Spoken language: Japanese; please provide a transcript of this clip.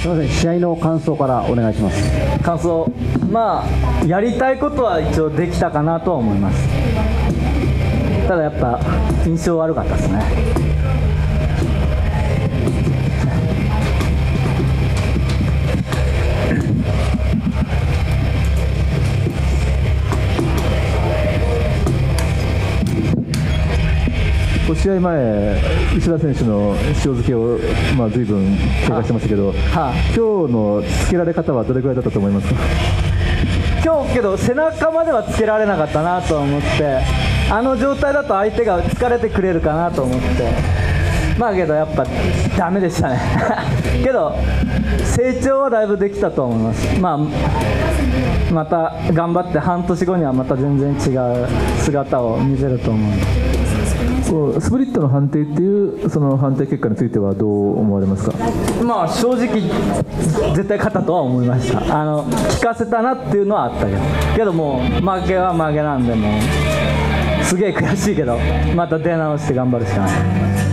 すみません、試合の感想からお願いします。 感想、やりたいことは一応できたかなとは思います。ただやっぱ印象悪かったですね。 試合前、石田選手の塩漬けを、随分経過してましたけど、今日のつけられ方はどれくらいだったと思いますか？ 今日けど背中まではつけられなかったなと思って、あの状態だと相手が疲れてくれるかなと思って、けどやっぱダメでしたねけど成長はだいぶできたと思います。また頑張って半年後にはまた全然違う姿を見せると思う。 スプリットの判定っていうその判定結果についてはどう思われますか？ 正直絶対勝ったとは思いました。聞かせたなっていうのはあったけどもう負けは負けなんで、もうすげえ悔しいけどまた出直して頑張るしかない。